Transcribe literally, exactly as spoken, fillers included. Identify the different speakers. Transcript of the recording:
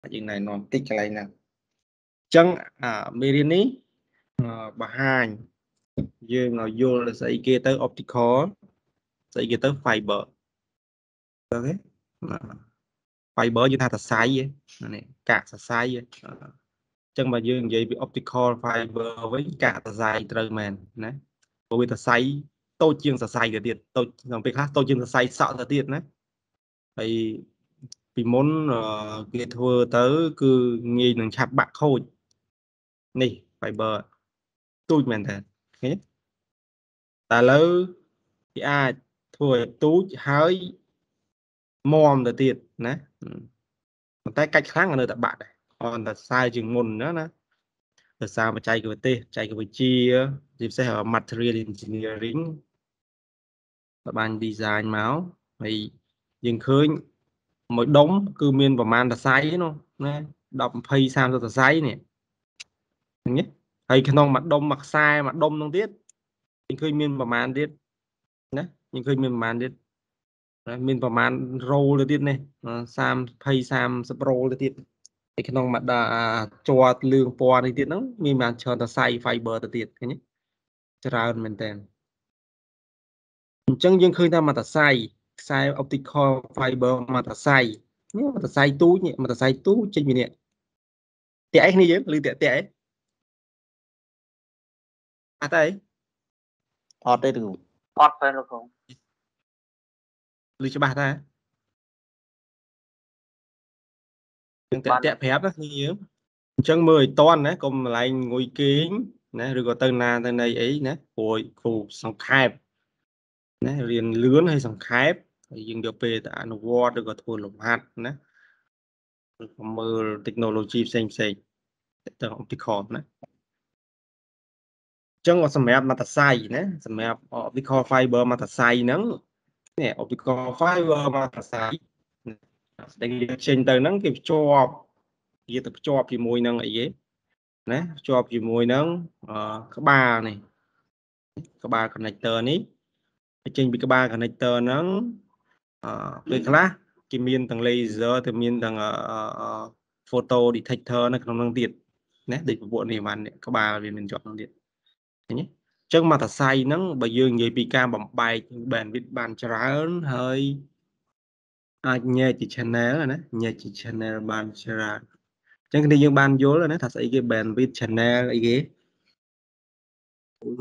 Speaker 1: យើងណែនាំតិចកន្លែងហ្នឹងអញ្ចឹងអាមេរៀននេះបង្ហាញយើងឲ្យយល់ស្អីគេទៅ optical ស្អីគេទៅ fiber អូខេ fiber យើងថាសរសៃនេះកាកសរសៃអញ្ចឹងបើយើងនិយាយពី optical fiber វិញកាកសរសៃត្រូវមែនណាព្រោះវាសរសៃតូចជាងសរសៃទៅទៀតតូចក្នុងពេលខ្លះតូចជាងសរសៃសក់ទៅទៀតណាហើយពីមុនគេធ្វើទៅគឺងាយនឹងឆាប់បាក់ខូចនេះ fiber ទូចមែនតើឃើញតែឥឡូវគេអាចធ្វើឲ្យទូចហើយមាំទៅទៀតណាប៉ុន្តែកាច់ខ្លាំងនៅតែបាក់ដែរអត់តែសើជាងមុនណាណាដោយសារបច្ចេកវិទ្យាបច្ចេកវិទ្យាជាពិសេស material engineering បាន design មកហើយយើងឃើញមួយដុំគឺមានប្រមាណសរសៃនោះណាដប់20 30សរសៃនេះនេះហើយក្នុងមួយដុំមួយខ្សែមួយដុំនោះទៀតយើងឃើញមានប្រមាណទៀតណាយើងឃើញមានប្រមាណទៀតមានប្រមាណរ៉ូលទៅទៀតនេះ30 20 30រ៉ូលទៅទៀតហើយក្នុងមួយជាប់លឿងពណ៌នេះទៀតហ្នឹងមានប្រមាណច្រើនសរសៃ fiber ទៅទៀតឃើញច្រើនមែនតើអញ្ចឹងយើងឃើញថាមួយសរសៃខ្សែ optical fiber មួយសរសៃនេះមួយសរសៃទូចនេះមួយសរសៃទូចចេញពីនេះតាក់អីគ្នាយើងឮតាក់តាក់អីអត់អីអត់ទេគ្រូ
Speaker 2: អត់ទេលោកគ្រូ
Speaker 1: ឮច្បាស់តើយើងតាក់តាក់ប្រាប់ណាគ្នាយើងអញ្ចឹងមើលឲ្យតន់ណាកុំកន្លែងងុយគេងណាឬក៏ទៅណាទៅណីអីណាព្រោះគ្រូសង្ខេបណារៀនលឿនហើយសង្ខេបហើយយើងយកពេលទៅអនុវត្តឬក៏ធ្វើលំហាត់ណាឬក៏មើល technology ផ្សេងផ្សេងទៅ optical ណាអញ្ចឹងសម្រាប់មួយសរសៃណាសម្រាប់ optical fiber មួយសរសៃហ្នឹងនេះ optical fiber មួយសរសៃដែលយើងចេញទៅហ្នឹងគេភ្ជាប់វាទៅភ្ជាប់ជាមួយនឹងអីគេណាភ្ជាប់ជាមួយនឹងក្បាលនេះក្បាល connector នេះចេញពីក្បាល connector ហ្នឹងអឺពេលខ្លះគេមានទាំង laser ទៅមានទាំង photo detector នៅក្នុងហ្នឹងទៀតណាដូចពពួកនេះបានក្បាលវាមានជាប់ហ្នឹងទៀតឃើញទេអញ្ចឹងមកសរសៃហ្នឹងបើយើងនិយាយពីការបំបែក bandwidth បានច្រើនហើយអាចញែកជា channel ណាញែកជា channel បានច្រើនអញ្ចឹងគ្នាយើងបានយល់ណាថាស្អីគេ bandwidth channel អីគេ